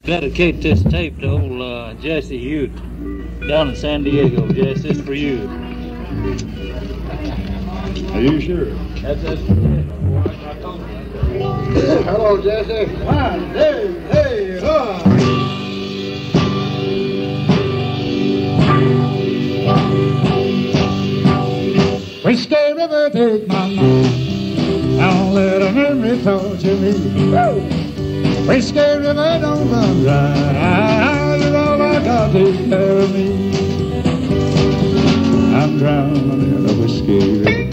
Dedicate this tape to old Jesse Ute down in San Diego. Jess, this is for you. Are you sure? That's it. Hello, Jesse. 1, 2, 3, 4. Whiskey River, take my mind. Don't let a memory torture me. Whiskey River, don't run dry. You're all I got, take care of me. I'm drowning in a whiskey river.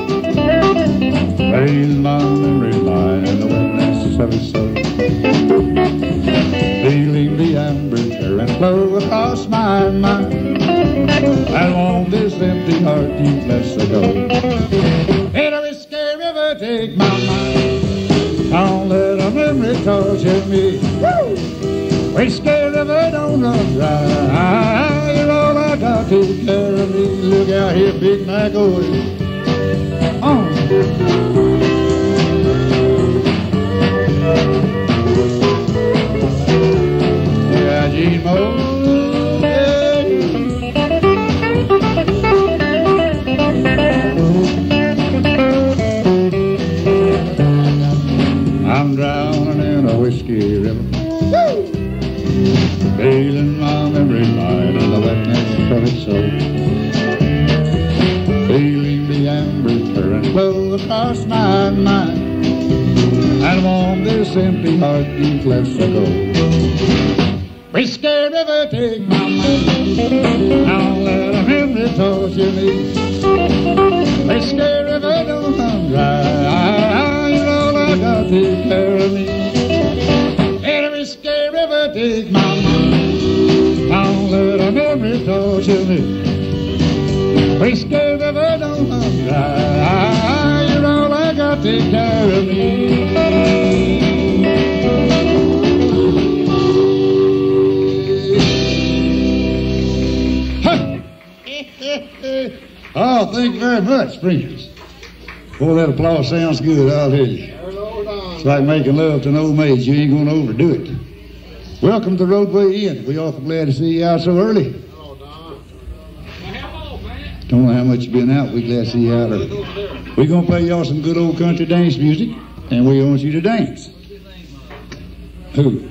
Raise my memory line in the wetness of his soul. Feeling the amber current flow across my mind. I want this empty heart you've left so go. In a whiskey river, take my mind. Don't let a memory torture me. Whiskey river, don't run dry. You're all I got, take care of me. Look out here, Big Mac, yeah, Gene Mo. I'm drowning in a whiskey river. Feeling my memory line in the wetness of its soul. Feeling the amber current flow across my mind. And on this empty heart you've left so go. Whiskey River, take my mind. Don't let a memory torture me. Whiskey River, don't run dry. You're all I got, take care of me. In a whiskey river, take my mind. Don't let a memory torture me. Whiskey River, don't run dry. You're all I got, take care of me. Oh, thank you very much, friends. Boy, that applause sounds good, I'll tell you. It's like making love to an old maid. You ain't going to overdo it. Welcome to Roadway Inn. We're awful glad to see you out so early. Don't know how much you've been out. We're glad to see you out early. We're going to play y'all some good old country dance music, and we want you to dance. Who?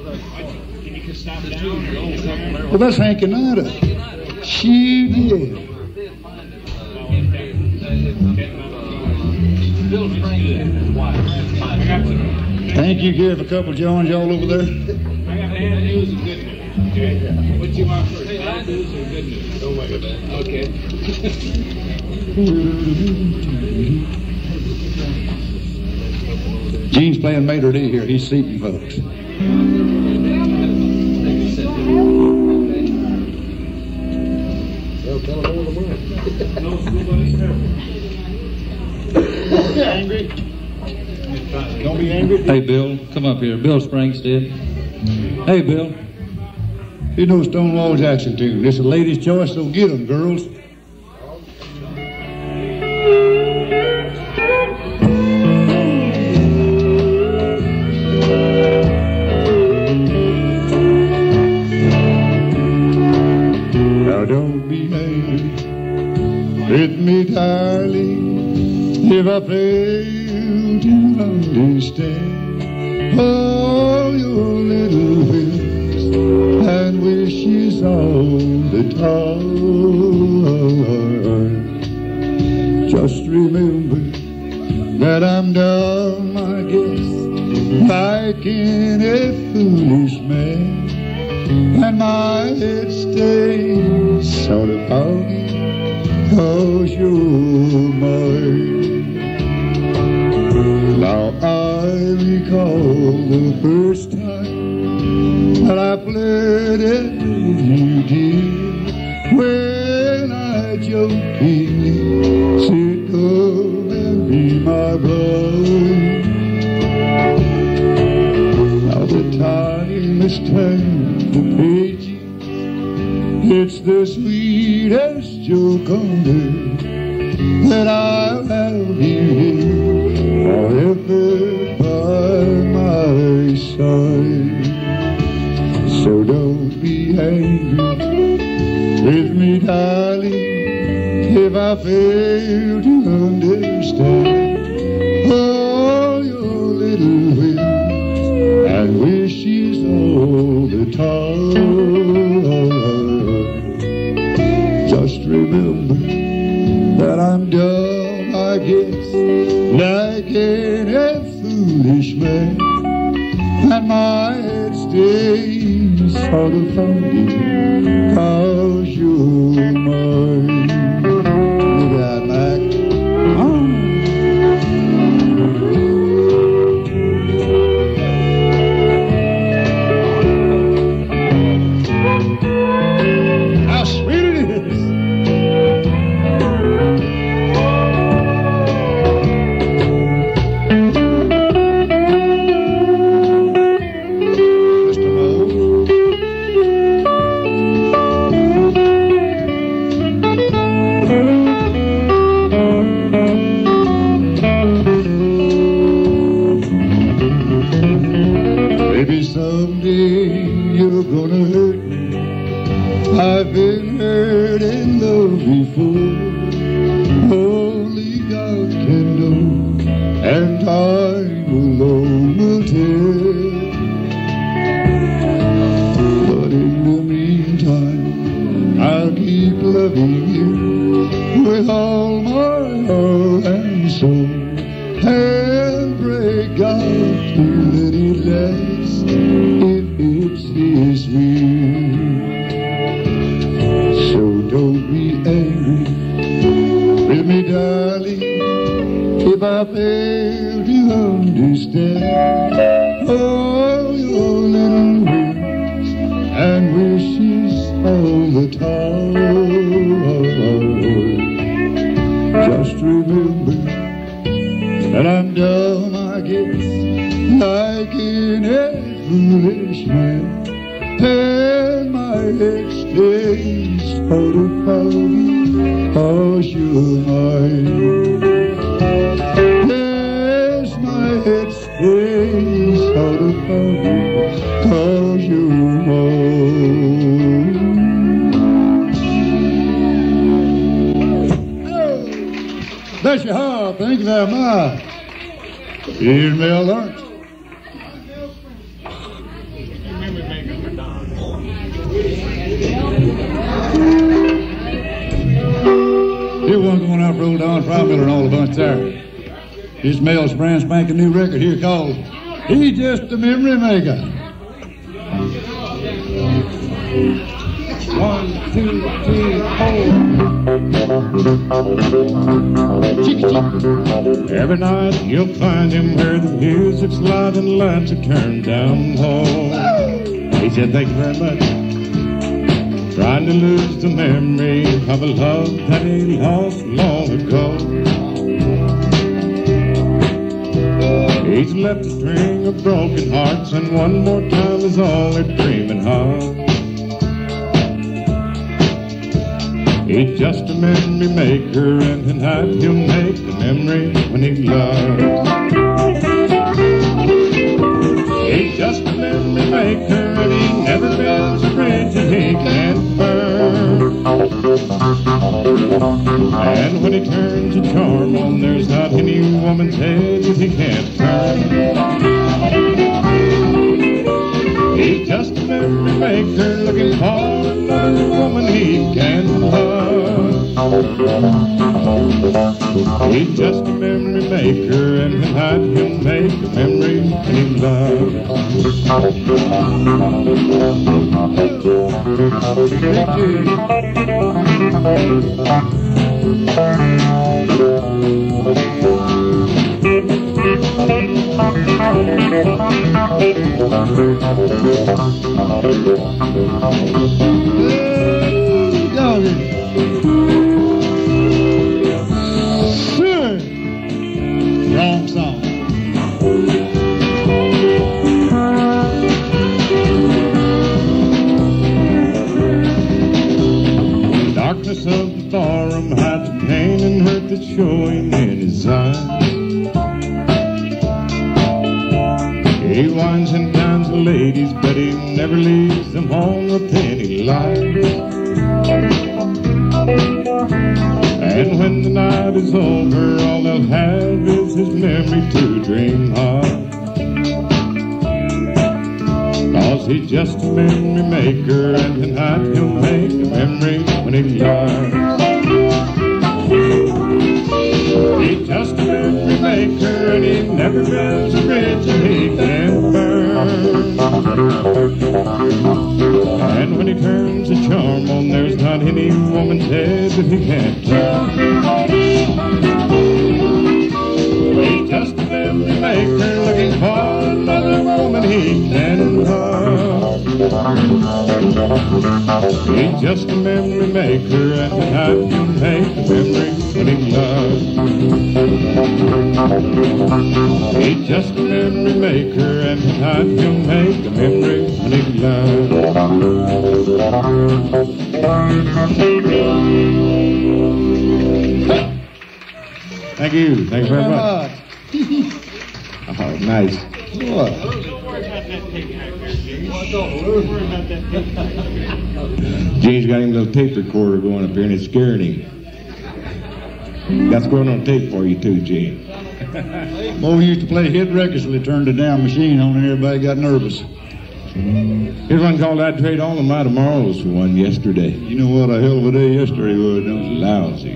Well, that's Hank and Nada. Shoot, yeah. Thank you, give a couple of Johns y'all over there. I got bad news and good news. Okay. What you want first? Bad news or good news? Don't worry about it. Okay. Gene's playing Mater D here. He's seating folks. Well, tell him over the mic. No, nobody's terrible. Angry? Don't be angry. Hey, Bill, come up here. Bill Springstead. Hey, Bill. You know Stonewall Jackson tune. This is a lady's choice, so get 'em, girls. Now don't be angry with me, darling, if I fail to understand all your little whims and wishes all the time. Just remember that I'm dumb, I guess, like any foolish man, and my head stays sort of foggy 'cause you're mine. Now I recall the first time that I flirted with you, dear, when I jokingly said, "Come and be my bride." Now the time has turned the pages. It's the sweetest joke on earth that I'll have you forever by my side. So don't be angry with me, darling, if I fail to understand all your little whims and wishes all the time. Just remember that I'm dumb, I guess, like any foolish man, and my head stays sort of funky 'cause you're mine. Look at that, Mac. How sweet it is. Maybe someday you're gonna hurt me. I've been hurt in love before. Only God can know, and time alone will tell. But in the meantime, I'll keep loving you with all my heart and soul, and pray God to let it last if it's His will. So don't be angry with me, darling, if I fail to understand all your little whims and wishes all the time. Just remember that I'm dumb, I guess, like any foolish man, and my head stays sort of foggy 'cause you're mine. Yes, my head stays sort of foggy 'cause you're mine. Oh, bless your heart, thank you very much. Here's Mel Lawrence. Here one's going out, roll down, Fry Miller and all a bunch there. This Mel's brand spanking new record here called He's Just a Memory Maker. 1, 2, 3, 4. Every night you'll find him where the music's loud and the lights are turned down low. He said, thank you very much. Trying to lose the memory of a love that he lost long ago. He's left a string of broken hearts, and one more time is all they're dreaming of. He's just a memory maker, and tonight he'll make the memory when he loves. He's just a memory maker, and he never builds a bridge that he can't burn. And when he turns a charm on, there's not any woman's head that he can't turn. He's just a memory maker, looking for another woman he can love. He's just a memory maker, and tonight he'll make a memory he loves. Wrong song. The darkness of the barroom hides the pain and hurt that's showing in his eyes. He wines and dines the ladies, but he never never leaves them on the penny line. And when the night is over, all they'll have is his memory to dream of. 'Cause he's just a memory maker, and tonight he'll make a memory when he lies. He's just a memory maker, and he never builds a bridge that he can burn. And when he turns a charm on, there's not any woman's head that he can't turn. He's just a memory maker, looking for another woman he can love. He's just a memory maker, and tonight he'll make a memory when he loves. He's just a memory maker, and tonight he'll make a memory when he loves. Thank you. Thank you very much. Oh, nice. What? Gene's got him a little tape recorder going up here, and it's scaring him. That's going on tape for you too, Gene. Boy, we used to play hit records till they turned the damn machine on and everybody got nervous. Here's one called I'd Trade All of My Tomorrows for one yesterday. You know what a hell of a day yesterday was, don't you? Lousy.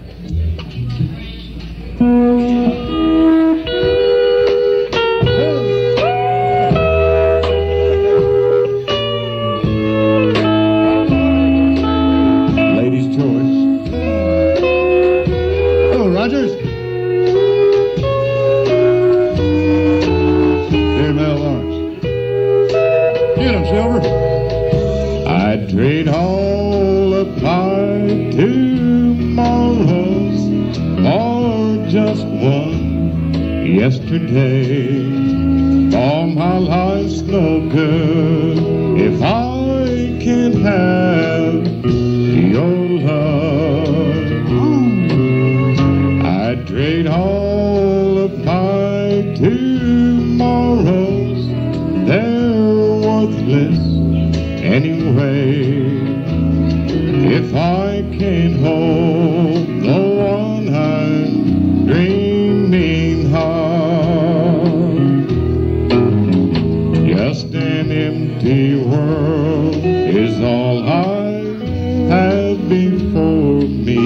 Ladies' choice. Oh, Rogers. Here, Mel Lawrence. Get him, Silver. I'd trade all of my tomorrows for just one yesterday. All my life's no good if I can't have your love. I'd trade all of my tomorrows, they're worthless anyway, if I can't hold the one I'm dreaming of. Just an empty world is all I have before me.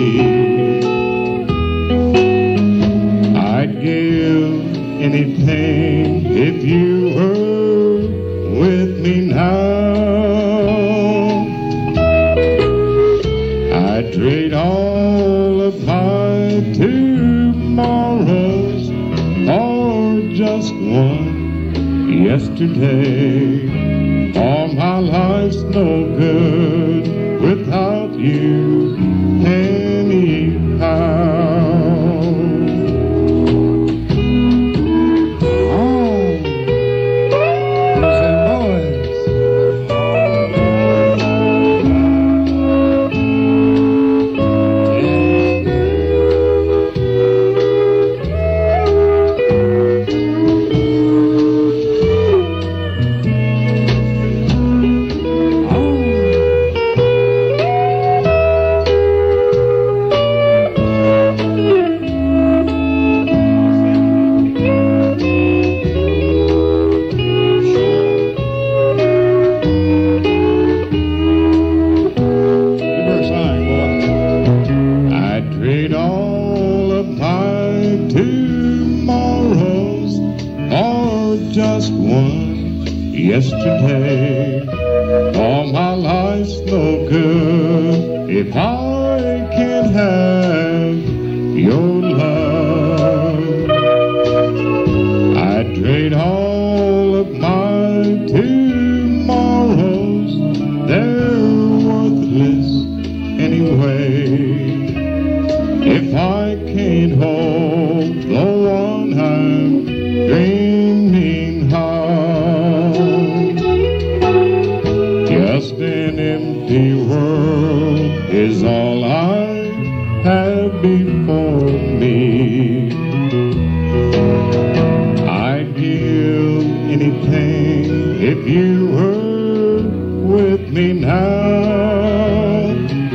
I'd give anything if you were with me now. I'd trade all of my tomorrows for just one yesterday. All my life's no good without you anyhow. Yesterday, all my life's no good if I can't have your love. I'd trade all of my tomorrows, they're worthless anyway, if I can't hold the one I'm dreaming of. Just an empty world is all I have before me. I'd give anything if you were me now.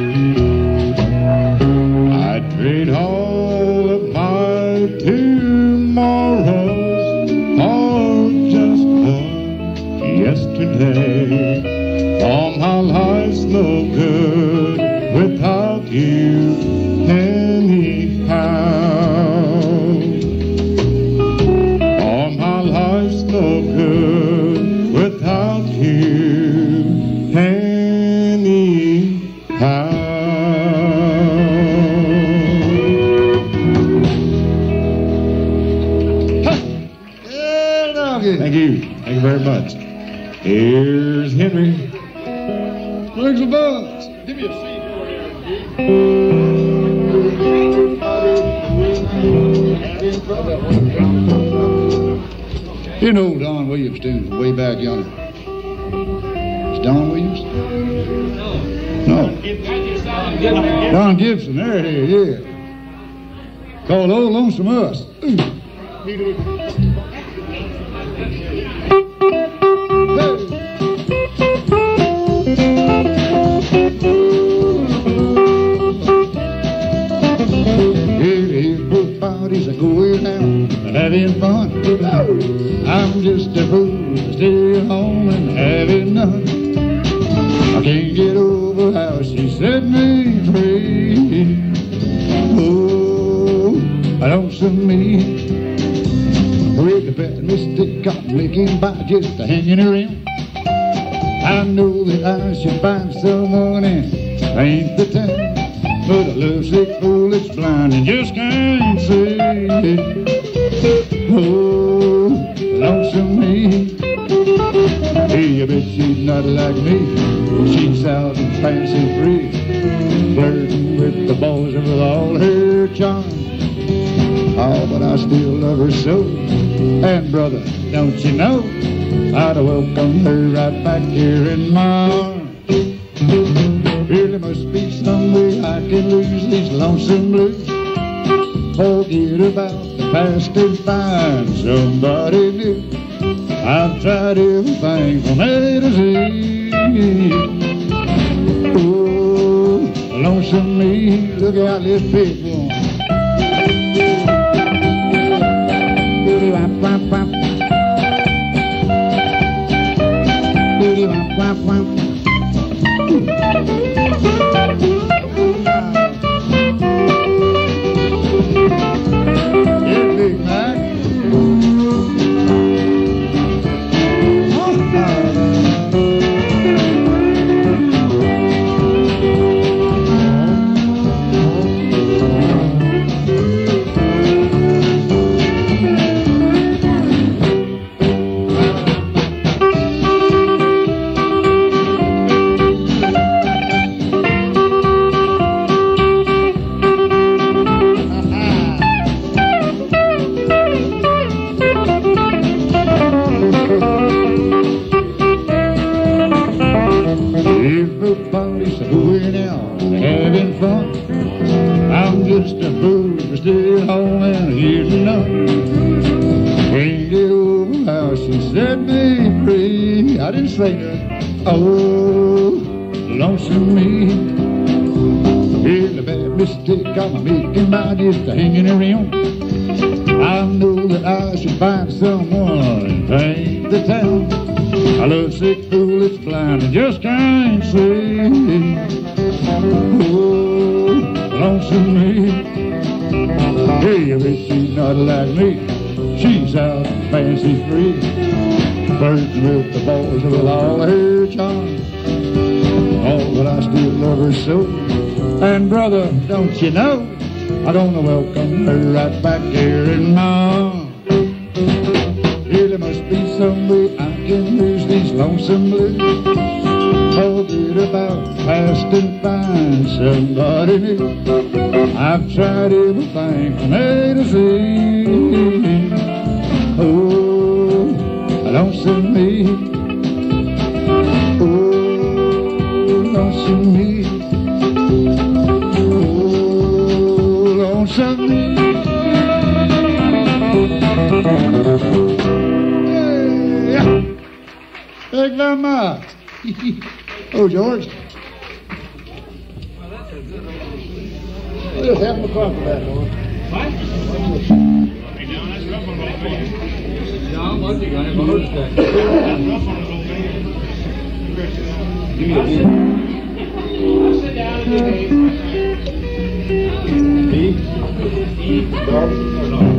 I'd trade all of my tomorrows for just one yesterday. For my life's no good without you anyhow. For my life's no good without you anyhow. Thank you. Thank you very much. Here's Henry. Thanks a bunch. Give me a seat over there. You know Don Williams, too, from way back yonder. It's Don Williams? No. Don Gibson, there it is, yeah. Called Old Lonesome Us. Bodies are going out and having fun. I'm just a fool staying home and having none. I can't get over how she set me free. Oh, I don't see me. With the bad mistake I'm making by just hanging around. I know that I should find someone and paint the town. But a lovesick fool that's blind and just can't see. Oh, lonesome me. Hey, I bet she's not like me. She's out and fancy free, flirting with the boys and with all her charm. Oh, but I still love her so. And brother, don't you know, I'd welcome her right back here in my arms. Really must be some way I can lose these lonesome blues. Forget about the past and find somebody new. I've tried everything from A to Z. Oh, lonesome me, look out this big one. Everybody's going out and having fun. I'm just a fool for staying home and here tonight. Can't get over how she set me free. I didn't say that. Oh, lonesome me. Here's a bad mistake I'm making by just hanging around. I know that I should find someone and paint the town. I love sick fool that's blind and just can't see. Oh, lonesome me. Hey, I bet she's not like me. She's out and fancy free, flirting with the boys with all her charm. Oh, but I still love her so. And brother, don't you know, I'm gonna welcome her right back here in my arms. There must be some way I can lose these lonesome blues. Forget about the past and find somebody new. I've tried everything from A to Z. Oh, lonesome me. Oh, lonesome me. Oh, lonesome me. Thank you very much. Oh, George. I'll just have my coffee back on. John, what you got? Give me a beer. Sit down and Beef? Garlic or no?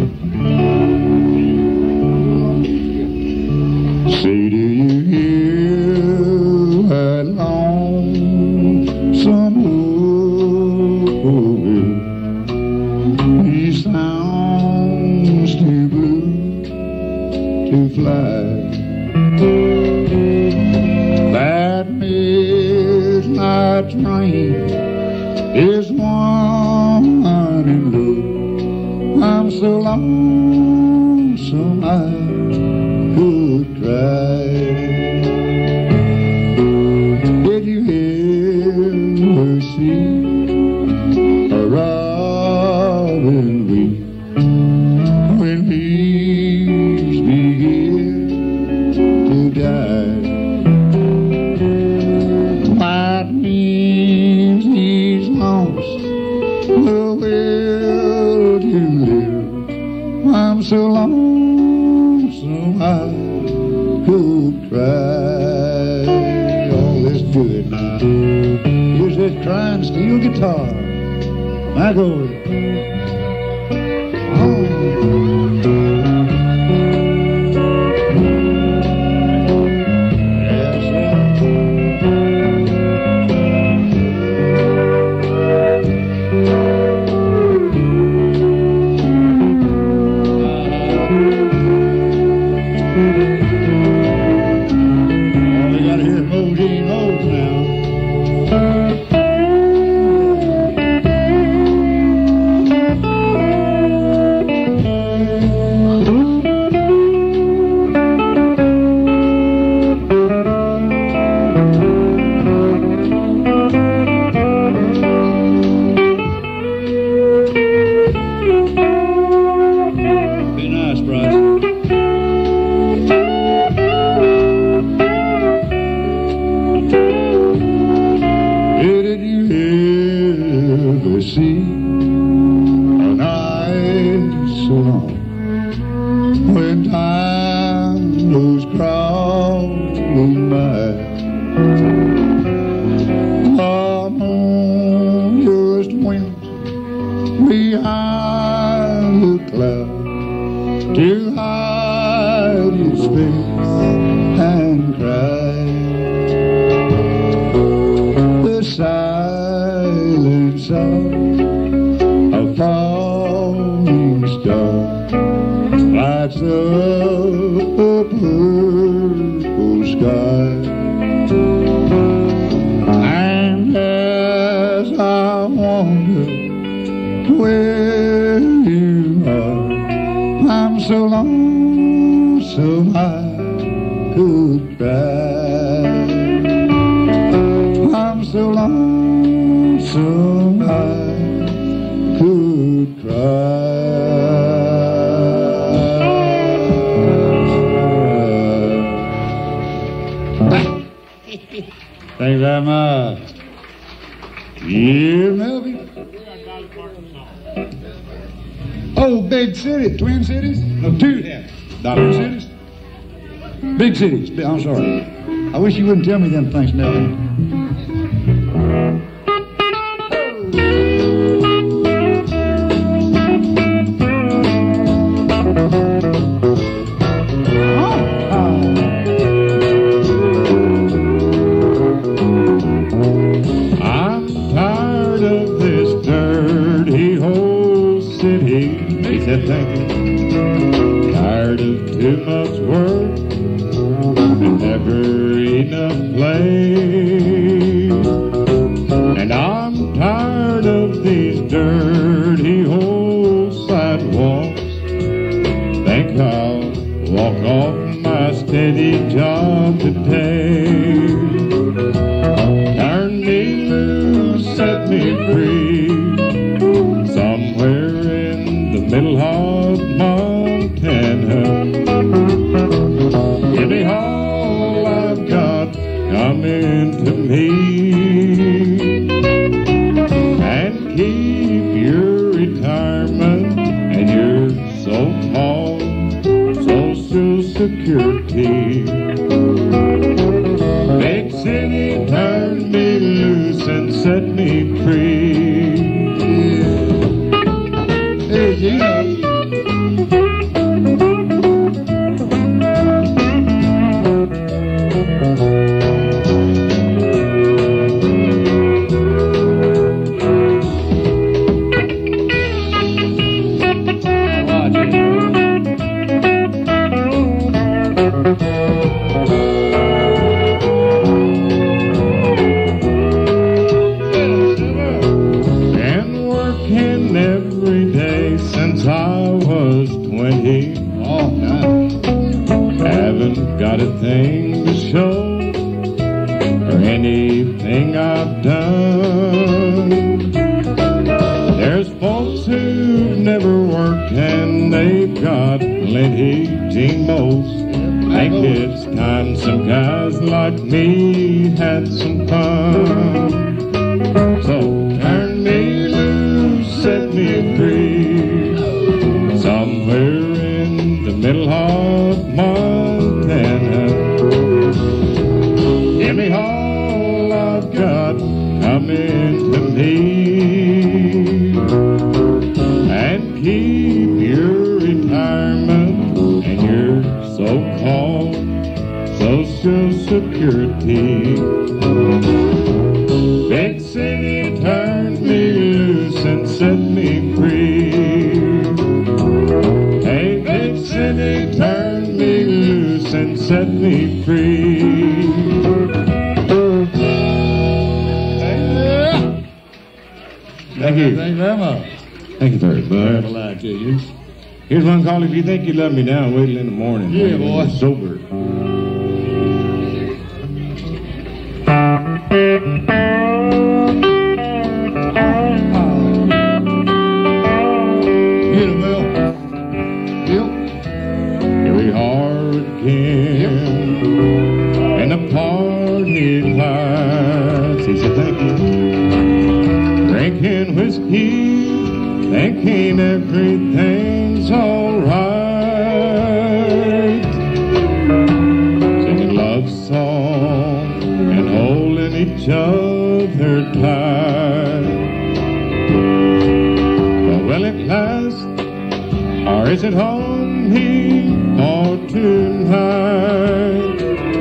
Say, do you hear that lonesome old he sounds too blue to fly? That midnight train is winding low. I'm so lonesome I could cry. Did you ever see a robin weep when leaves begin to die? That means he's lost the will to live. I'm so lonesome I could cry. Oh, let's do it now. Here's this crying steel guitar. My God. Thank you very much. Yeah, Melvin. Oh, big city, twin cities? No, two. Twin cities? Big cities. I'm sorry. I wish you wouldn't tell me them things, Melvin. Tired of too much work and never enough play. And I'm tired of these dirty old sidewalks. Think I'll walk off my steady job today. Turn me loose, set me free, somewhere in the middle of to me and keep your retirement and your so-called Social Security. Big City turned me loose and set me free. Hey, Gino. Been working every day since I was 20. Oh, God. Haven't got a thing to show for anything I've done. There's folks who've never worked and they've got plenty. Gene most think it's time some guys like me had some fun. So turn me loose, set me free, somewhere in the middle of Montana. Give me all I've got coming to me, and keep your retirement and your so-called Social Security. Big City turned me loose and set me free. Hey, Big City turned me loose and set me free. Thank you. Thank you very much. Thank you very Glad much. to you. Here's one called If You Think You Love Me Now, Wait Till in the Morning. Yeah, when boy. you're sober. Get him, Bill. Bill. Here we are again, and the party lights. He said, thank you. Drinking whiskey, thinking everything's alright. Singing love songs and holding each other tight. But will it last, or is it only for tonight?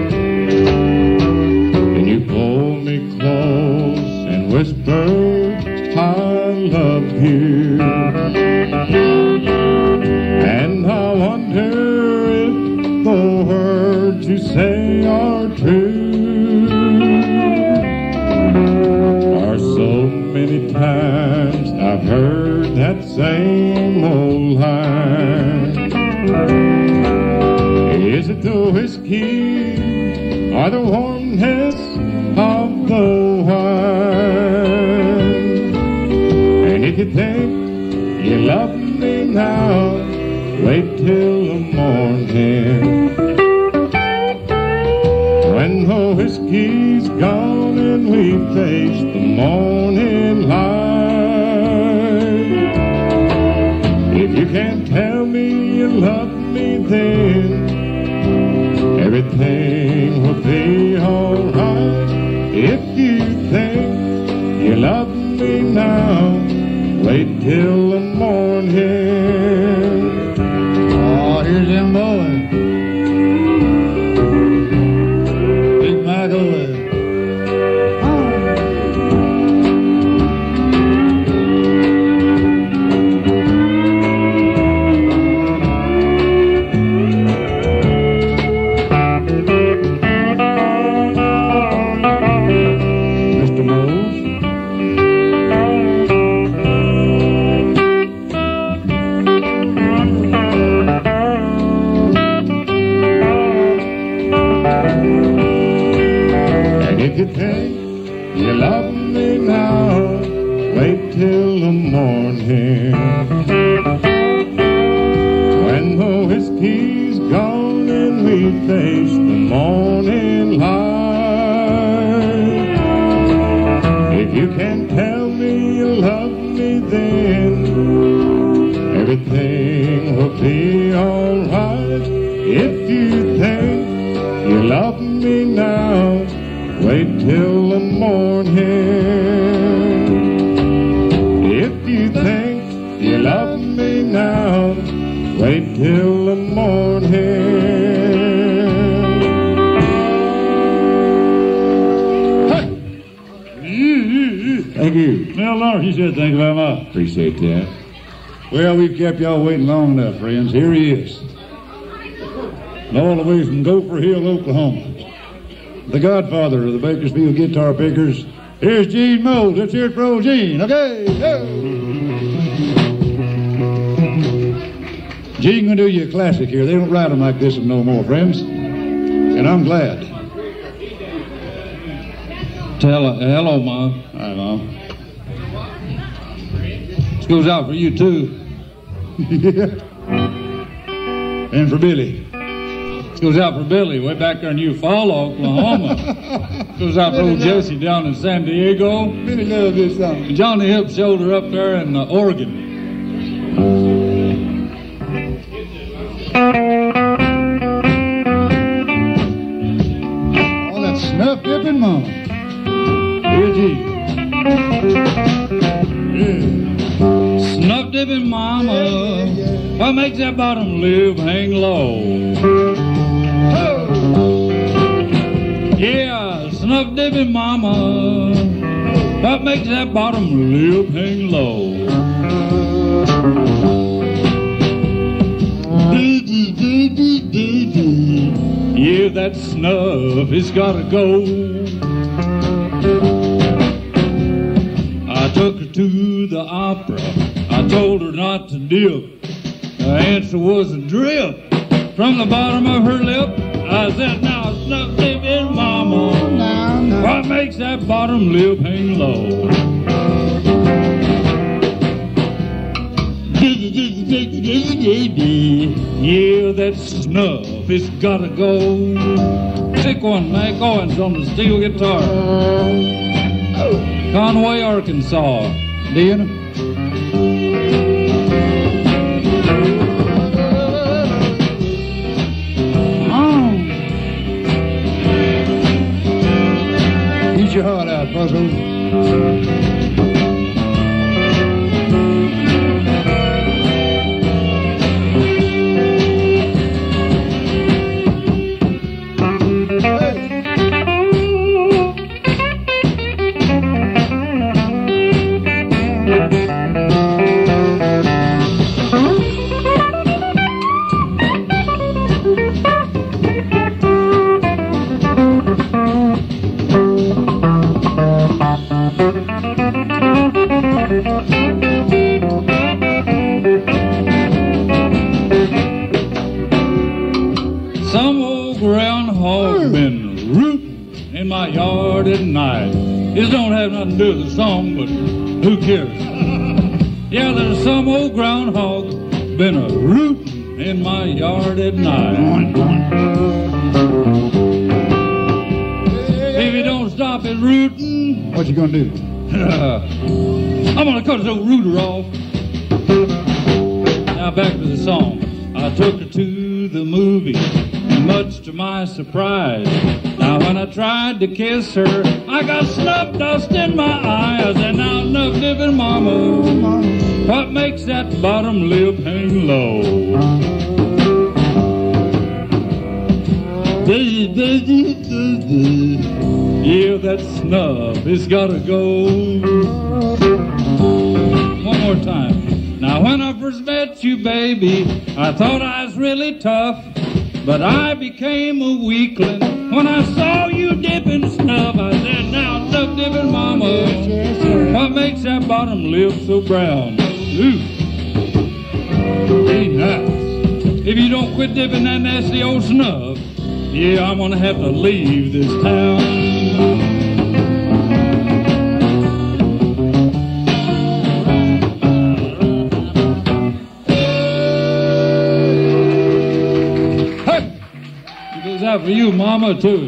And you pull me close and whisper, I love you. And I wonder if the words you say are true. For so many times I've heard that same old line. Is it the whiskey or the warmness of the wine? And if you think you love me now, wait till the morning, when the whiskey's gone and we face the morning light. If you can't tell me you love me then, everything will be alright. If you think you love me now, wait till the morning. Oh, here's them boys. Big Mac over there. Mr. Mose. And if you think you love me now, wait till the morning, when the whiskey's gone and we face the morning light. If you think you love me now, wait till the morning. If you think you love me now, wait till the morning. Thank you. Well, Lord, he said, thank you very much. Appreciate that. Well, we've kept y'all waiting long enough, friends. Here he is. And all the way from Gopher Hill, Oklahoma. The godfather of the Bakersfield guitar pickers. Here's Gene Moles. Let's hear it for old Gene. Okay, go. Gene gonna do you a classic here. They don't write them like this no more, friends. And I'm glad. Tell her, hello, Mom. Hi, Mom. This goes out for you, too. And for Billy. This goes out for Billy, way back there in Eufaula, Oklahoma. This goes out for old Jesse down in San Diego. Billy loves this song. And Johnny Hip Shoulder up there in Oregon. All that snuff dipping, Mama. Here's Gene. Snuff dipping mama, what makes that bottom lip hang low? Yeah, snuff dipping mama, what makes that bottom lip hang low? Yeah, that snuff has gotta go. I took her to the opera. I told her not to dip. The answer was a drip from the bottom of her lip. I said, now snuff dipping mama, what makes that bottom lip hang low? Yeah, that snuff, it's gotta go. Sick one, Mac Owens on the steel guitar. Conway, Arkansas. Do you know? Eat your heart out, Puzzle. Some old groundhog been rooting in my yard at night. This don't have nothing to do with the song, but who cares? Yeah, there's some old groundhog been a rooting in my yard at night. If you don't stop it rooting, What you gonna do? I'm gonna cut his old rooter off. Now back to the song. I took her to the movie, and much to my surprise, now when I tried to kiss her, I got snuff dust in my eyes. And now snuff dipping mama, what makes that bottom lip hang low? Yeah, that snuff, it's gotta go. One more time. Now when I first met you, baby, I thought I was really tough, but I became a weakling when I saw you dipping snuff. I said, now snuff dipping mama, what makes that bottom lip so brown? Ooh, ain't nice. If you don't quit dipping that nasty old snuff, yeah, I'm gonna have to leave this town. Out for you, Mama, too.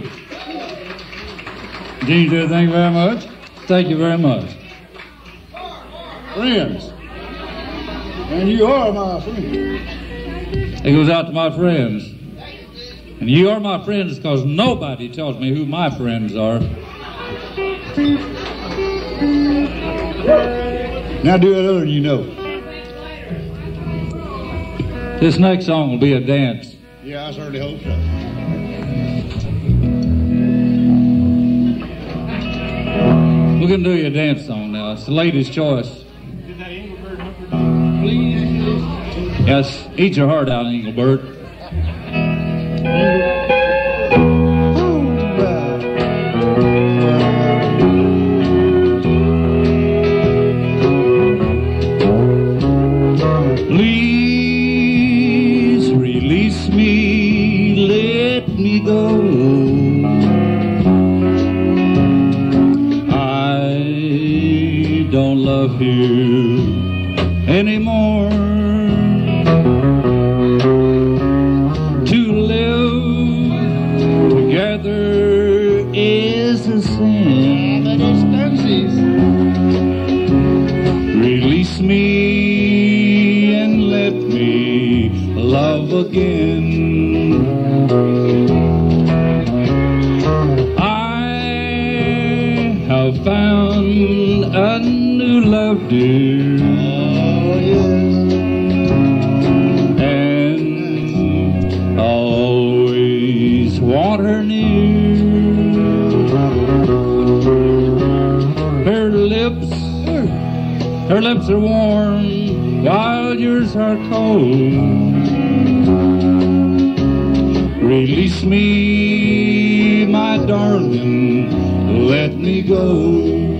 Gene said, thank you very much. Thank you very much. Friends. And you are my friend. It goes out to my friends. And you are my friends because nobody tells me who my friends are. Now do it other than you know. This next song will be a dance. Yeah, I certainly hope so. We're going to do you a dance song now. It's the lady's choice. Yes, eat your heart out, Engelbert. Please release me, let me go. I don't love you anymore. To live together is a sin. Release me and let me love again. I have found a new love, dear. Oh, yes. And always want her near. Her lips are warm while yours are cold. Release me, my darling, let me go.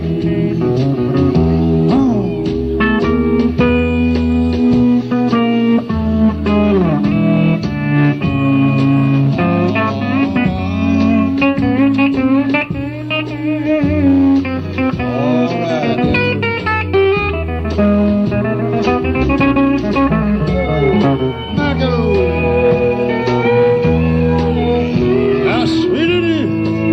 How sweet it is.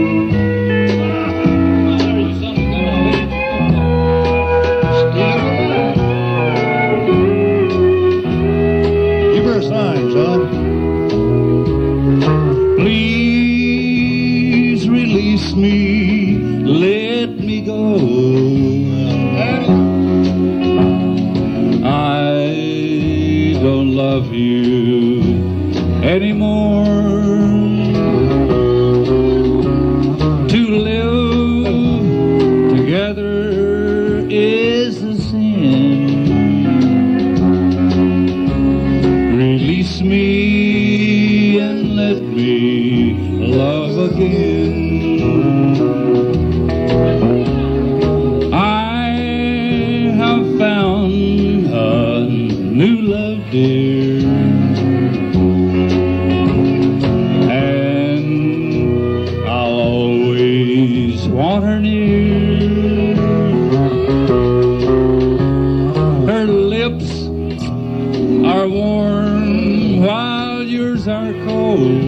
You better sign, son. Please release me, let me go. I don't love you anymore. To live together is a sin. Release me and let me love again. I have found a new love, dear. And I'll always want her near. Her lips are warm while yours are cold.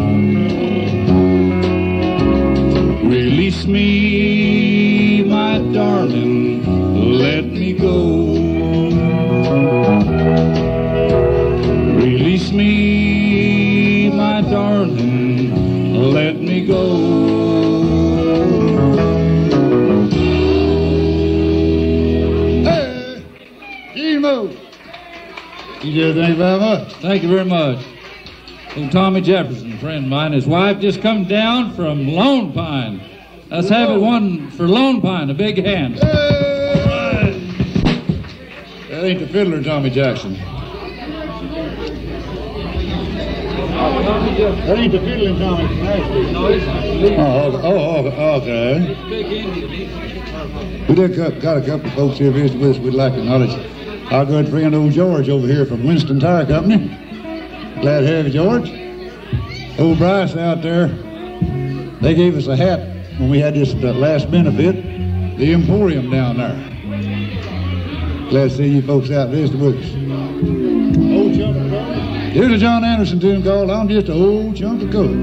Release me, my darling, let me go. Release me, my darling, let me go. Hey, Emo. You did thank you very much. Thank you very much. Old Tommy Jefferson, a friend of mine, his wife just come down from Lone Pine. Let's have it one for Lone Pine, a big hand. Hey. That ain't the fiddler, Tommy Jackson. That ain't the fiddling Tommy from Nashville. No, he's not. Okay. Big Indian. We did got a couple of folks here visiting with us. We'd like to acknowledge our good friend old George over here from Winston Tire Company. Glad to have you, George. Old Bryce out there, they gave us a hat when we had this last benefit, the Emporium down there. Glad to see you folks out visiting with us. Old chunk of coal. Here's a John Anderson tune called I'm Just an Old Chunk of Coal.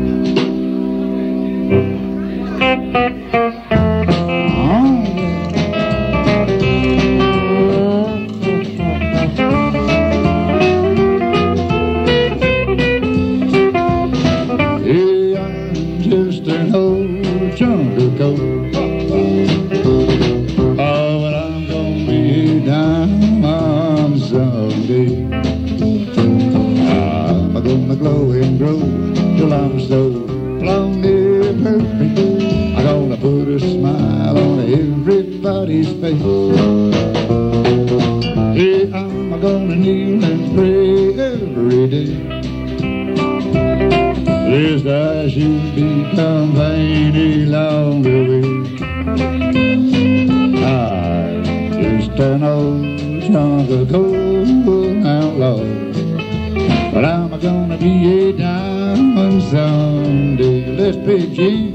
on everybody's face. Yeah, I'm gonna kneel and pray every day, lest I should become vain along the way. I'm just an old jungle cold outlaw, but I'm gonna be a diamond someday. Let's pick G.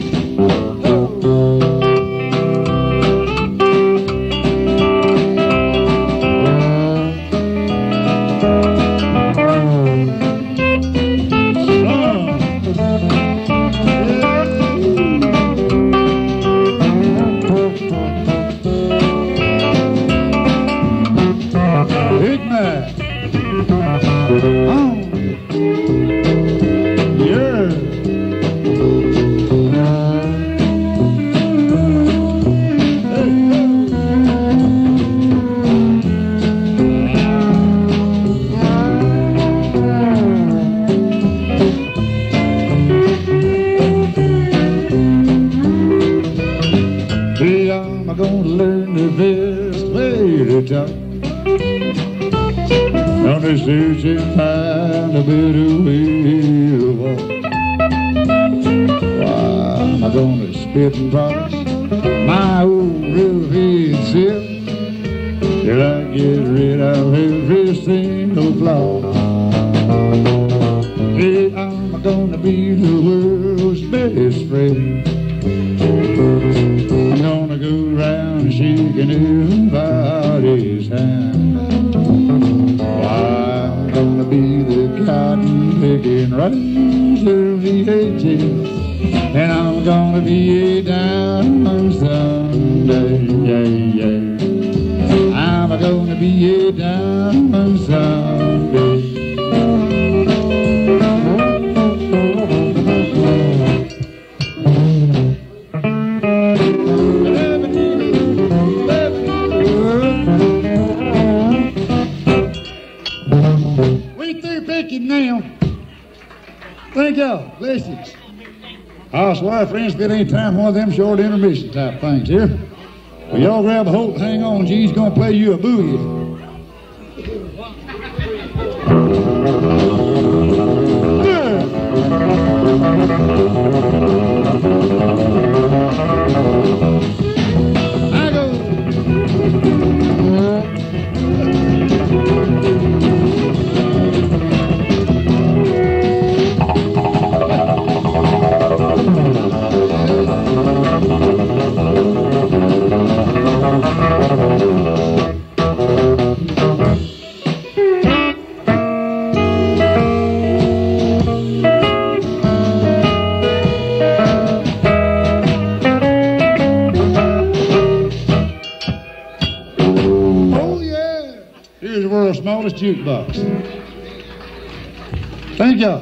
Search and find a better way to walk. Why am I gonna spit and polish my old rough-head self till I get rid of every single flaw? Hey, I'm gonna be the world's best friend. I'm gonna go around shaking everybody's hand. I'm gonna be the cotton picking riser of the ages, and I'm gonna be a diamond someday. Yeah, yeah. I'm gonna be a diamond someday. Now, thank y'all. Blessings. I swear, friends, if it ain't time one of them short intermission type things here. Well, y'all grab a hold, hang on. G's gonna play you a boogie. I go. Smallest jukebox. Thank y'all.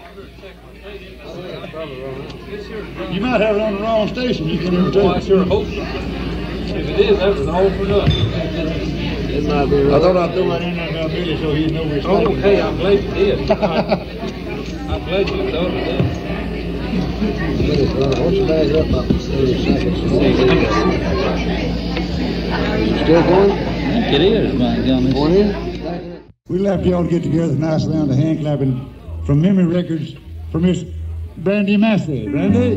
You might have it on the wrong station. You can never tell. I sure hope so. If it is, that was all for nothing. It might be right. I thought I'd throw that in there now, Billy, so he'd know where it's Oh, hey, I'm glad you did. I'm glad you thought of that. Why don't you back up about 30 seconds? Still going? It is, my goodness. Going in? We left y'all to get together nice round of hand clapping from Memory Records for Miss Brandy Massey. Brandy?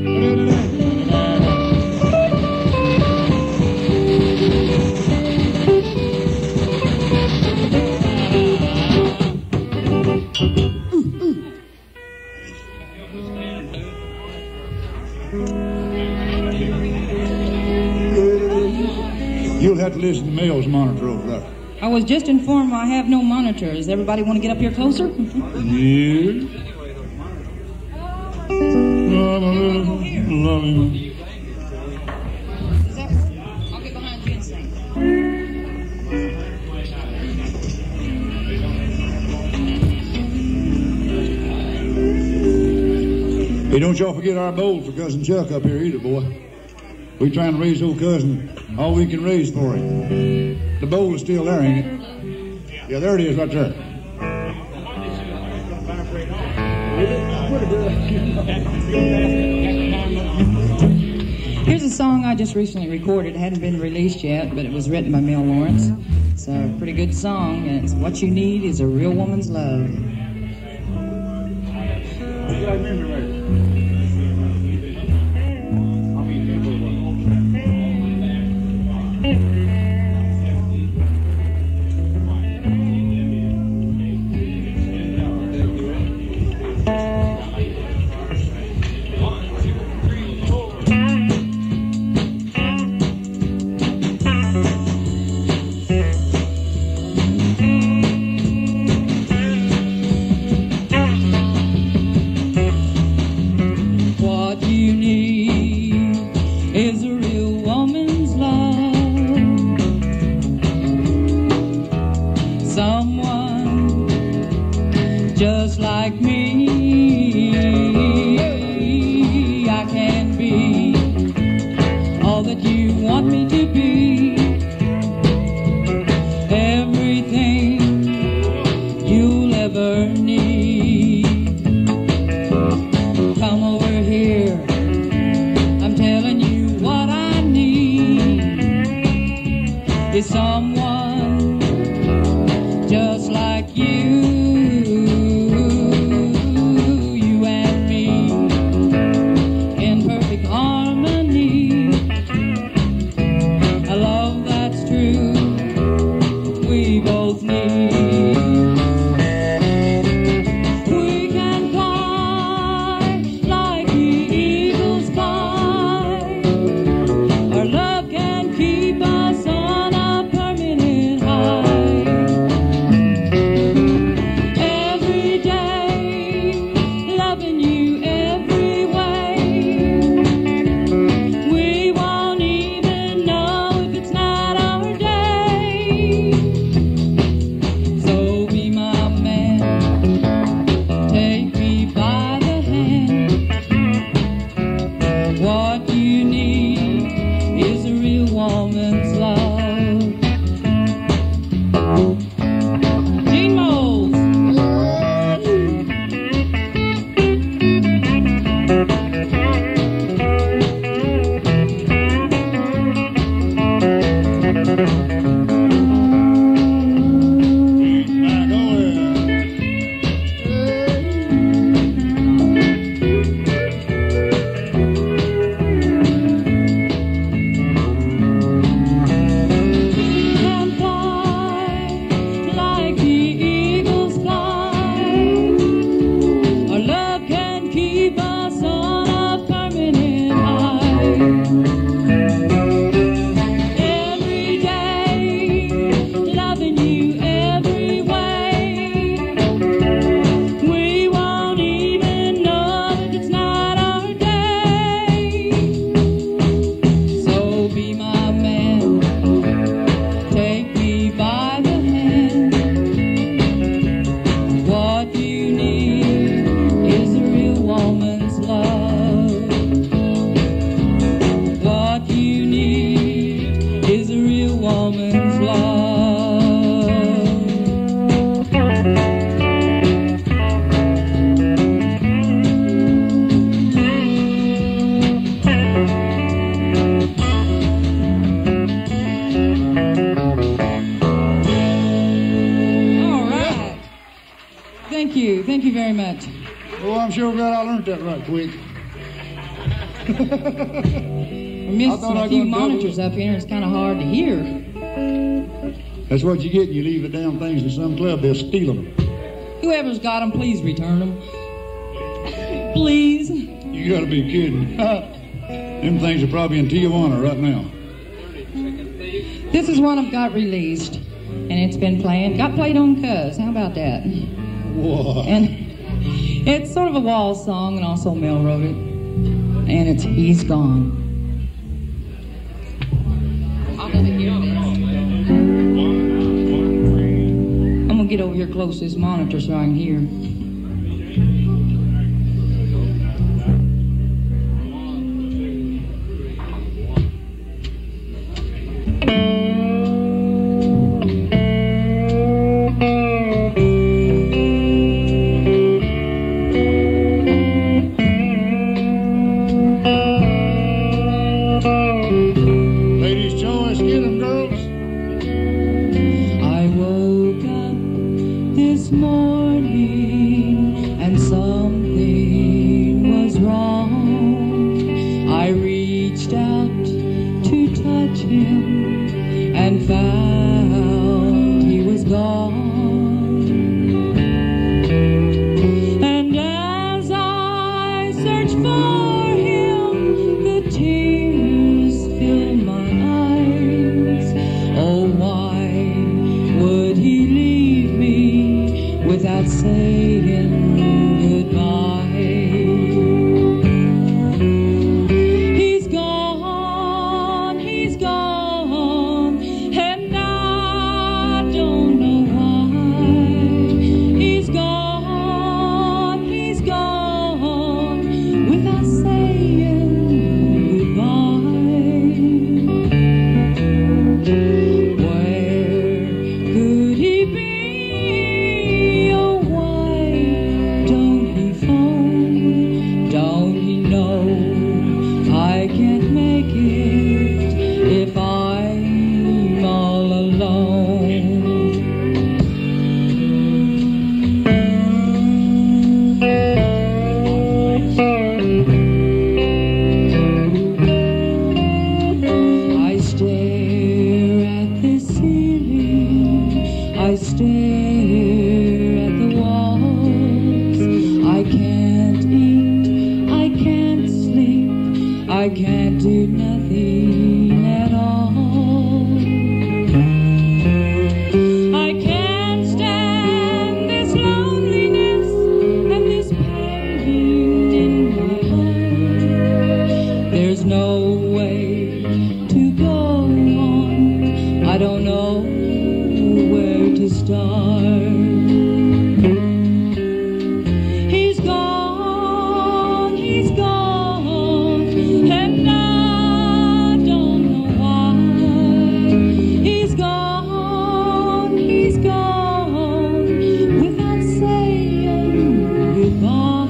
You'll have to listen to Mel's monitor over there. I was just informed I have no monitors. Everybody want to get up here closer? Yeah. Love you. I'll get behind you and sing. Hey, don't y'all forget our bowl for Cousin Chuck up here either, boy. We trying to raise old cousin all we can raise for him. The bowl is still there, ain't it? Yeah, there it is right there. Here's a song I I just recently recorded. It hadn't been released yet, but it was written by Mel Lawrence. It's a pretty good song, and it's What You Need Is a Real Woman's Love. Thank you very much. Oh, I'm sure glad I learned that right quick. We're missing a few monitors up here. It's kind of hard to hear. That's what you get. You leave the damn things in some club, they'll steal them. Whoever's got them, please return them. Please. You gotta be kidding. Them things are probably in Tijuana right now. This is one I've got released, and it's been got played on Cuz. How about that? Whoa. And it's sort of a wall song, and also Mel wrote it. And it's He's Gone. I'm gonna get over here close to this monitor so I can hear. him and found he was gone. And as I searched for him, the tears filled my eyes. Oh, why would he leave me without saying goodbye? He's gone, and I don't know why. He's gone, without saying goodbye. Where could he be? Oh, why don't he phone? Don't he know I can't make it if I'm all alone? I stare at the ceiling, I stare at the walls. I can't eat, I can't sleep, I can't do nothing at all. I can't stand this loneliness and this pain in my heart. There's no way to go on, I don't know where to start. He's gone, and I don't know why. He's gone, without saying goodbye.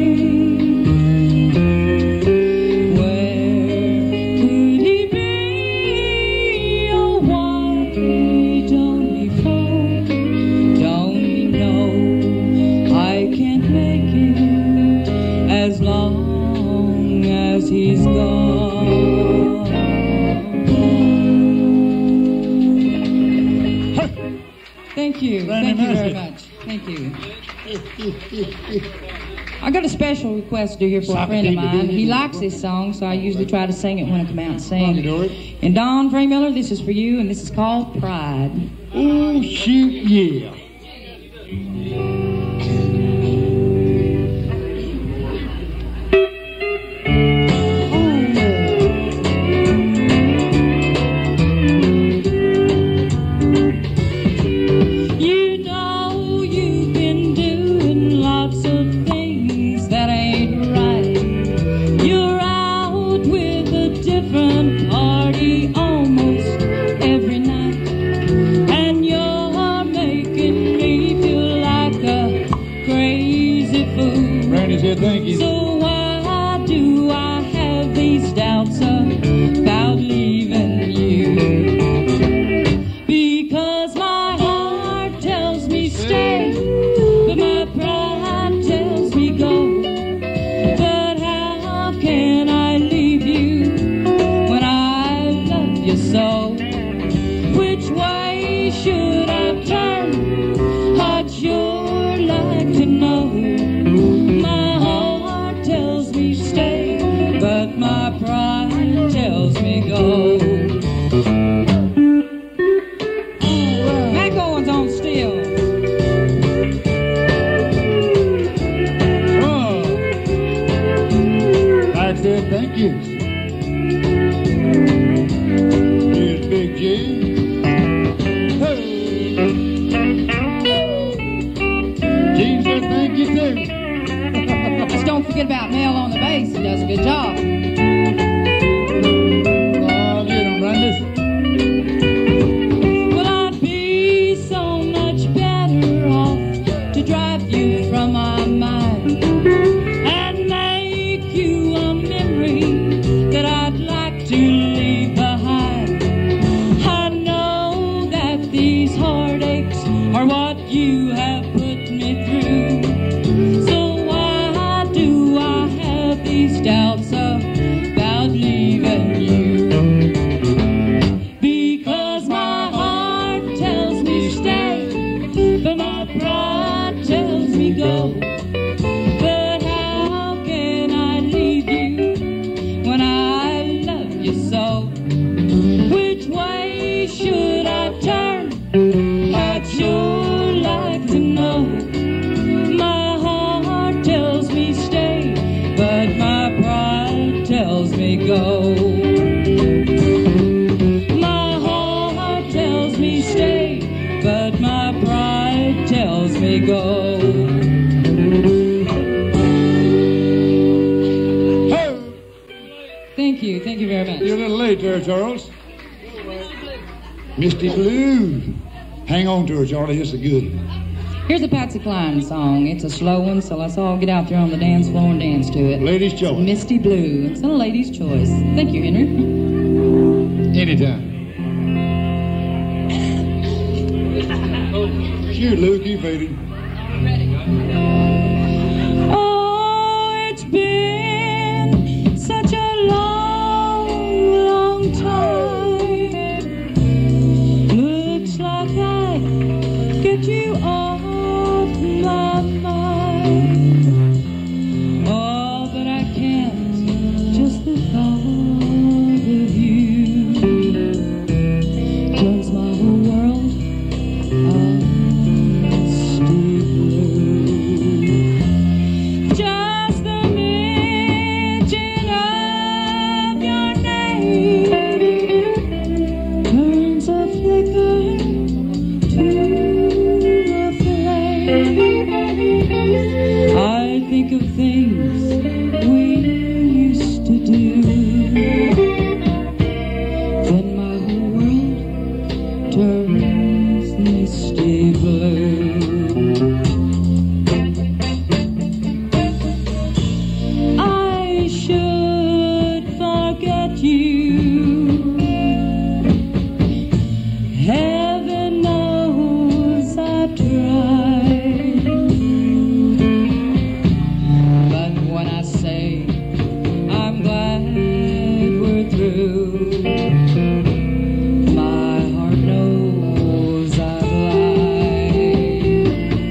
Where could he be? Oh, why don't he phone? Don't he know I can't make it as long as he's gone? Thank you. Thank you very much. Thank you. I got a special request to do here for a friend of mine. He likes this song, so I usually try to sing it when I come out and sing. And Don Freemiller, this is for you, and this is called Pride. Oh, shoot, yeah. You know you've been doing lots of things that ain't right. You're out with a different party almost every night, and you're making me feel like a crazy fool. Randy said thank you. So why do I have these doubts about leaving you? Because my heart tells me stay, but my pride tells me go. But how can I leave you when I love you so? Which way should I turn? I'd sure like to know. My heart tells me stay, but my pride tells me go. That going's on still. Oh, I said thank you. Here's Big you very much. You're a little late there, Charles. Misty Blue. Hang on to her, Charlie. It's a good one. Here's a Patsy Cline song. It's a slow one, so let's all get out there on the dance floor and dance to it. Ladies' choice. Misty Blue. It's a lady's choice. Thank you, Henry. Anytime. Shoot, Lou. Keep fading. Oh, it's been such a long, long time. Looks like I get you off my mind. Oh, but I can't, just the thought of you turns my whole world misty blue. Just the mention of your name turns a flicker to a flame. I think of things we used to do, then my whole world turns misty blue. I should forget you. Heaven knows I've tried. But when I say I'm glad we're through, my heart knows I've lied.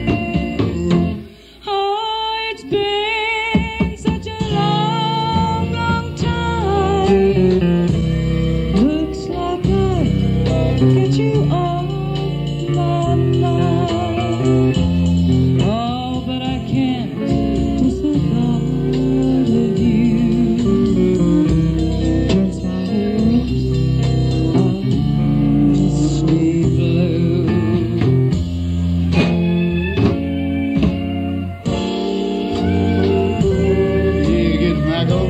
Oh, it's been such a long, long time. Looks like I get you off my mind. Oh, but I can't, just the thought of you turns my whole misty blue. You get Michael.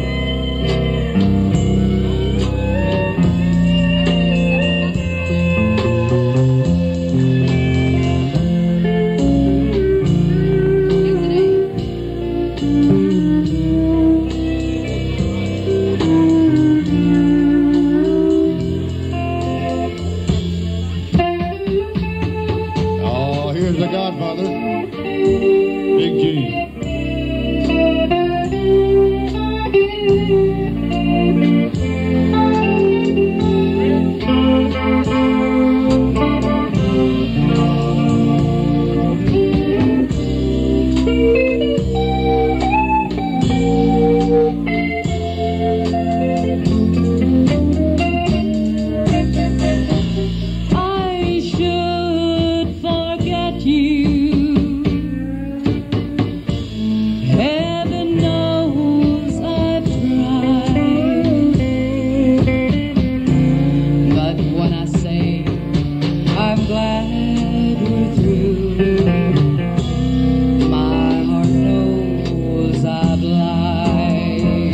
Oh, here's the Godfather. Big G. I should forget you. Heaven knows I've tried. But when I say I'm glad we're through, my heart knows I've lied.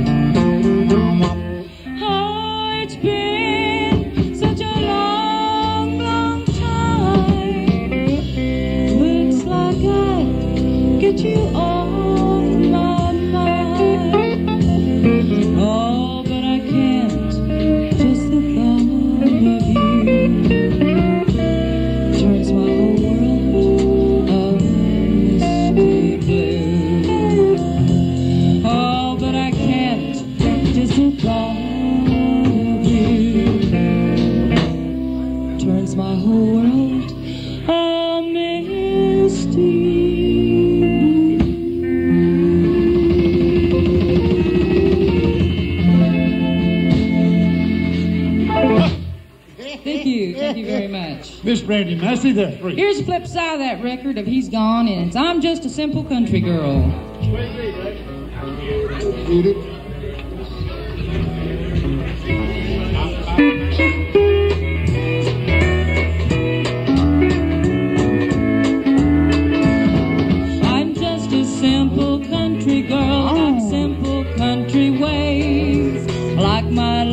Oh, it's been such a long, long time. Looks like I get you off my mind. Oh, but I can't, just the thought of you turns my whole world misty blue. Oh, but I can't, just the thought of you turns my whole world misty. Thank you very much. Miss Brandy Massey, that's free. Here's the flip side of that record of He's Gone, and it's I'm Just a Simple Country Girl. Eat it. I'm just a simple country girl, got simple country ways. Like my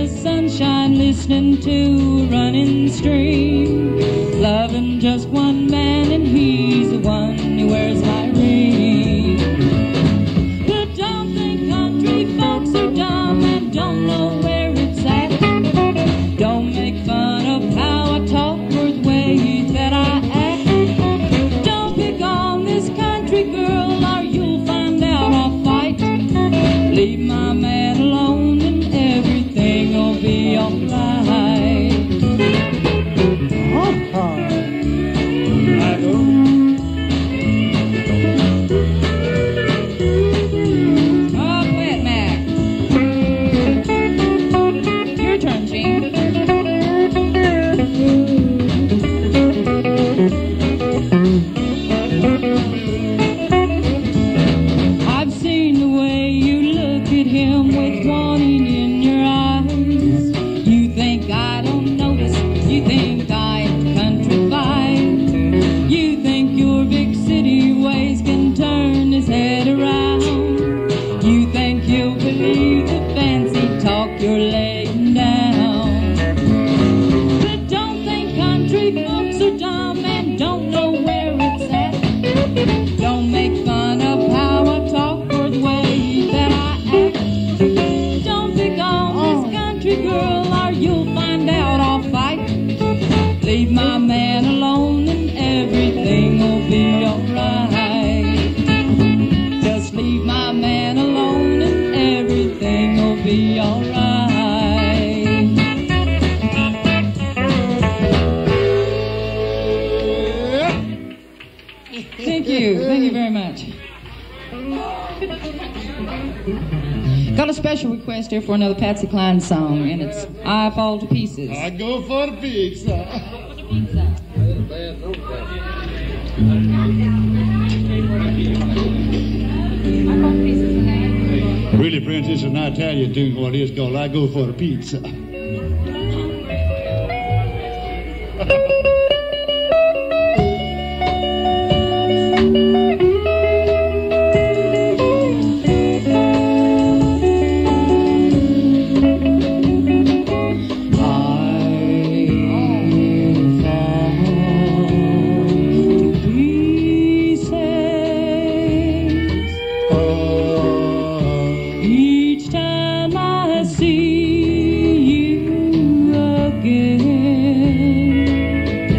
the sunshine, listening to a running stream, loving just one man, and he's the one who wears my ring. But don't think country folks are dumb and don't know where it's at. Don't make fun of how I talk or the way that I act. Don't pick on this country girl or you'll find out I'll fight. Leave my man alone and everything will be alright. I go. Oh, quit, Mac. Your turn, Gene. I've seen the way you look at him with wanting in your eyes. You think I don't notice. You think I ain't countrified. You think your big city ways can turn his head around. You think he'll believe the fancy talk you're laying down. But don't think country folks are dumb and don't know where it's at. Don't make fun of how I talk or the way that I act. Don't pick on this country girl or you'll find out I'll fight. Leave my man alone and everything will be alright. Just leave my man alone and everything will be alright. Thank you. Thank you very much. Got a special request here for another Patsy Cline song, and it's I Fall to Pieces. I go for the pizza. Really, Prince, this is an Italian tune. What it is called I Go for the Pizza. Each time I see you again,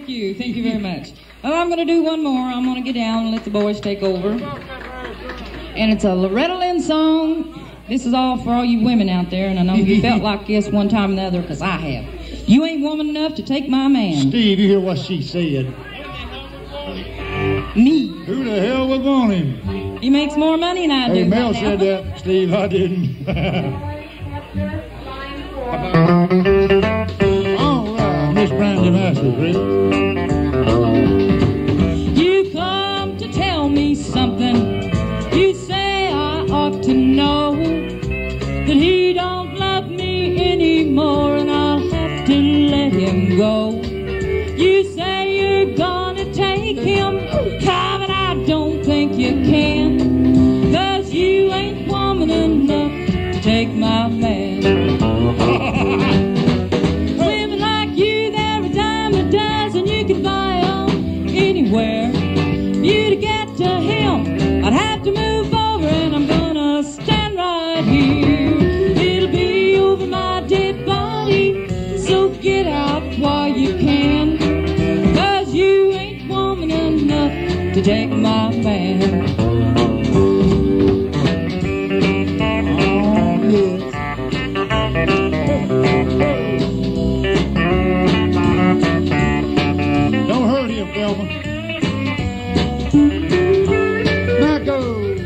Thank you. Thank you very much. Well, I'm going to do one more. I'm going to get down and let the boys take over. And it's a Loretta Lynn song. This is all for all you women out there, and I know you felt like this one time or another, because I have. You ain't woman enough to take my man. Steve, you hear what she said? Me. Who the hell would want him? He makes more money than I do. Hey, Mel right said now. that, Steve. I didn't. All right, Miss Brandy Masters, Rick. You come to tell me something. You say I ought to know that he don't love me anymore, and I'll have to let him go. You say you're gonna take him, but I don't think you can, 'cause you ain't woman enough to take my man. Women like you, they're a dime a dozen. You can buy 'em anywhere. You to get to him, I'd have to move over, and I'm gonna stand right here. It'll be over my dead body, so get out while you can, 'cause you ain't woman enough to take my man. Don't hurt him, Thelma. Now go.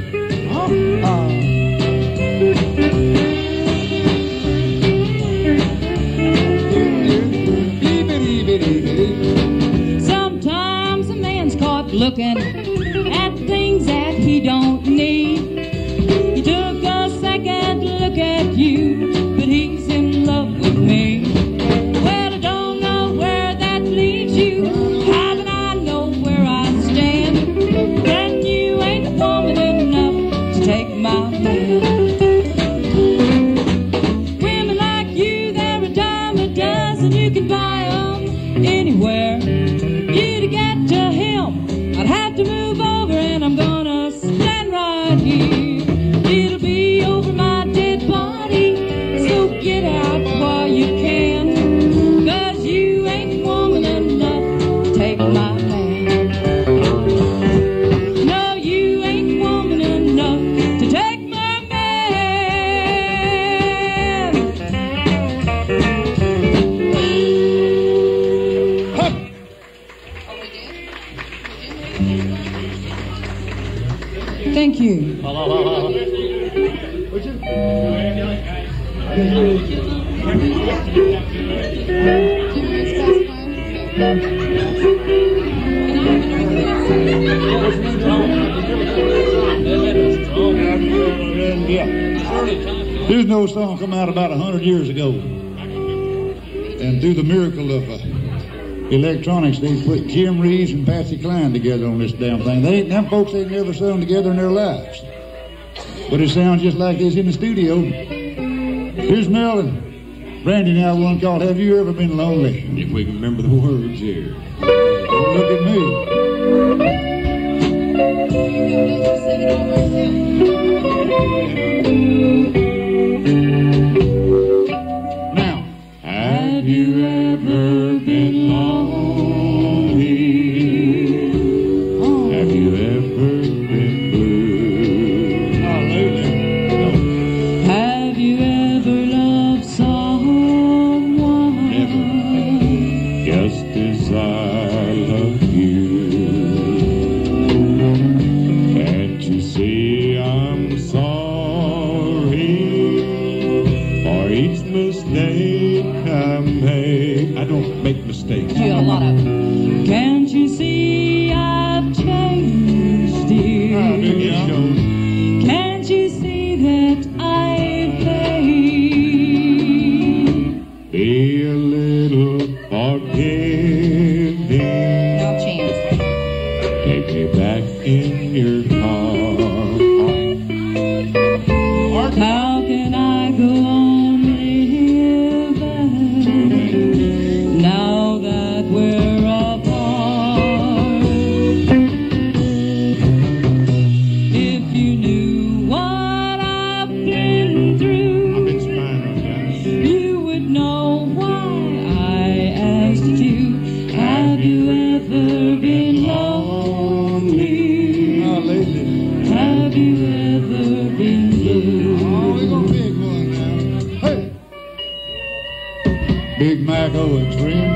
Sometimes a man's caught looking at things that he don't need. He took a second look at you, but he's in love with me. Well, I don't know where that leaves you. How can I know where I stand? Then you ain't woman enough to take my man. Women like you, they're a dime a dozen. You can buy 'em anywhere. You to get to him, I'd have to move over, and I'm gonna stand right here. It'll be over my dead body, so get out while you can, 'cause you ain't woman enough to take my man. No, you ain't woman enough to take my man. Thank you. There's no song come out about 100 years ago. And through the miracle of electronics, they put Jim Reeves and Patsy Cline together on this damn thing. Them folks ain't never sung together in their lives. But it sounds just like this in the studio. Here's Mel and Brandy now, one called Have You Ever Been Lonely? If we can remember the words here. Don't look at me. Now, Have you ever been lonely? Have you ever been blue? hallelujah. Have you ever loved someone? Just as I love you. Can't you see I'm sorry for each mistake I made? I don't make mistakes. You got a lot of them. Can't you see I've changed, dear? Can't you see that I've paid? Be a little forgiving. No chance. Take me back in your car. How can I go on living now that we're apart? If you knew what I've been through, I've been spinal, guys. you would know why I asked you. Have you poets, friends.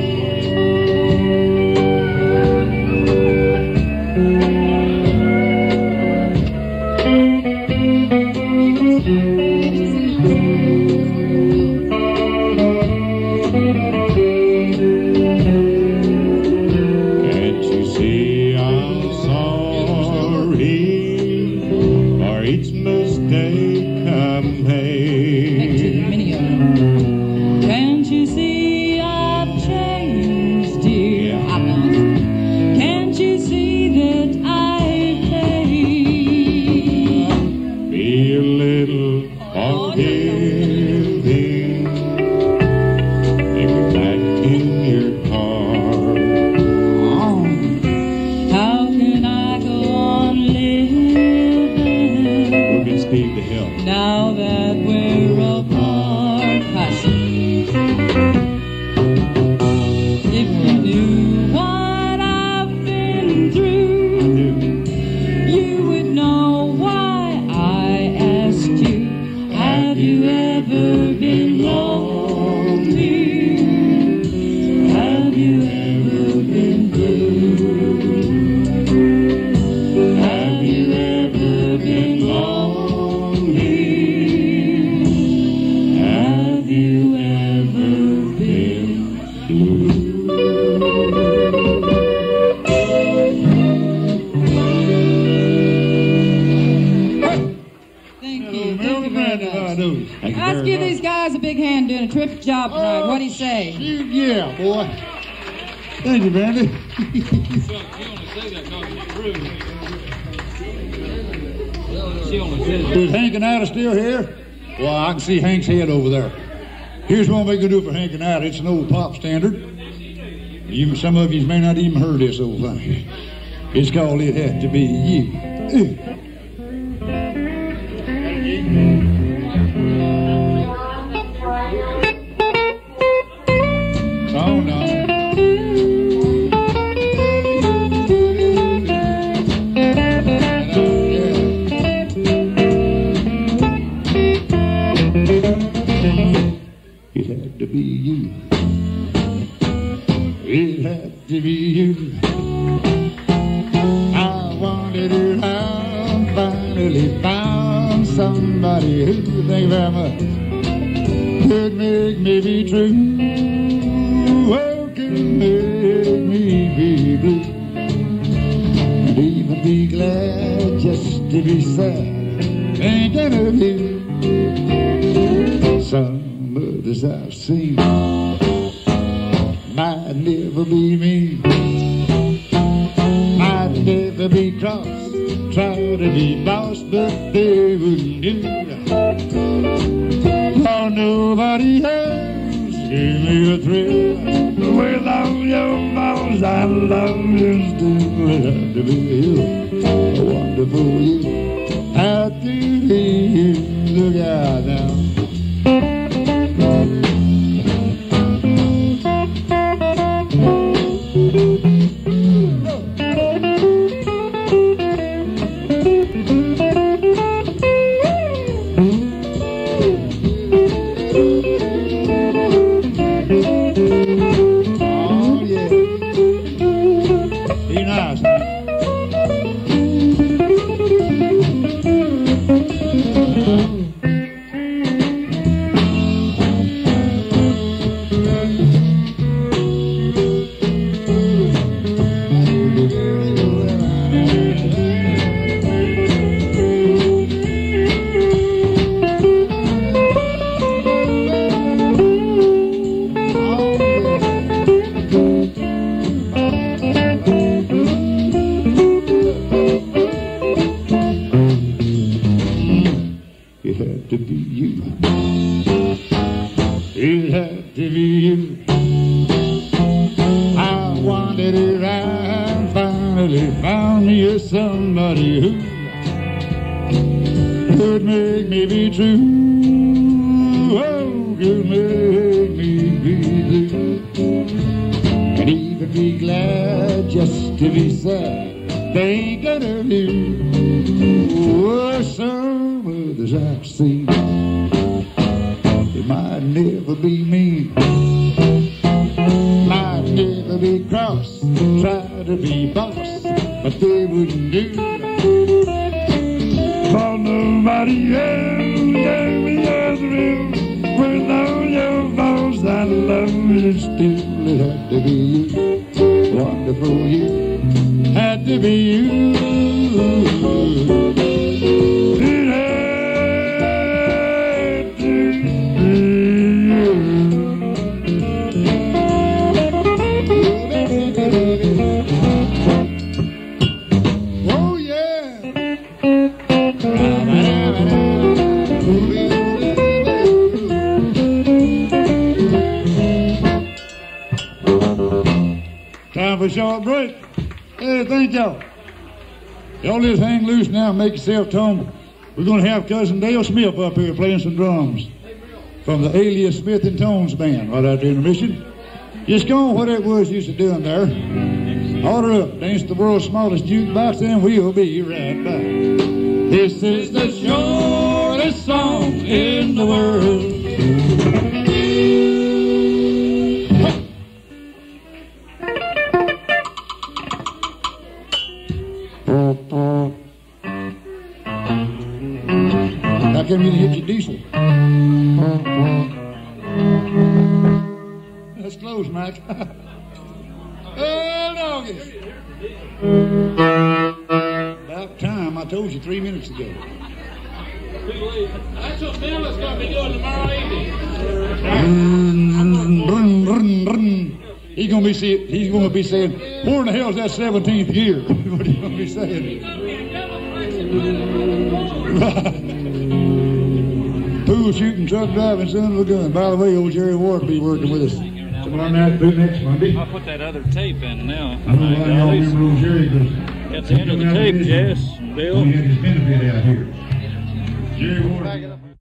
Can't you see I'm sorry for each mistake I've made? Many of them. Can't you see I've changed, dear? Yeah. I'm not. Can't you see that I've paid? Be a little forgiving. Take it back in your car. How can I go on living We'll get Steve to help. now that we're apart? Hush. If you knew what I've been through, you would know why I asked you, have you ever been lonely? Have you ever been blue? Have you ever been lonely? Have you ever been blue? Thank you. Thank you very much. Let's give these guys a big hand doing a terrific job tonight. What do you say? Shoot, yeah, boy. Thank you, Brandy. You only say that because it's true. She only says that. Is Hank and Ida still here? Well, I can see Hank's head over there. Here's what we can do for Hank and Ida. It's an old pop standard. Some of you may not even heard this old thing. It's called It Had to Be You. Oh, no. It had to be you. It had to be you. I wanted it out, finally found somebody who, thank you very much, could make me be true. Oh, could make me be blue. And even be glad just to be sad. Ain't gonna be some others I've seen might never be me, might never be cross, try to be boss, but they wouldn't do. Oh, nobody else gave me a thrill. With all your balls, I love you still. It had to be you, a wonderful you. Had to be you. Look out now. Oh, yeah. Be nice. It had to be you. It had to be you. I wanted it right, finally found me a somebody who could make me be true. Oh, could make me be blue. And even be glad just to be sad. They ain't gonna do. Oh, some others I've seen, it might never be me. to be boss, but they wouldn't do. For nobody else gave me a thrill. With all your faults, I love you still. It had to be you, wonderful you, had to be you. It had to be you. Oh yeah. Time for a short break. Hey, thank y'all. Y'all just hang loose now and make yourself at home. We're going to have Cousin Dale Smith up here playing some drums from the Alias Smith and Tones band right out there in the Mission. Just go on what it was used to doing there. Order up, dance the world's smallest jukebox, and we'll be right back. This is the shortest song in the world. How come you didn't hit your diesel? That's close, Mike. Oh, doggies. About time. I told you 3 minutes ago. That's what Bill is going to be doing tomorrow evening. He's going to be saying, where in the hell is that 17th gear? What are you going to be saying? Pool shooting, truck driving, son of a gun. By the way, old Jerry Ward will be working with us tomorrow night, next Monday. I'll put that other tape in now. I don't know why y'all remember old Jerry, because At the end of the tape, Jess, Bill. he had his benefit out here. Jerry Ward.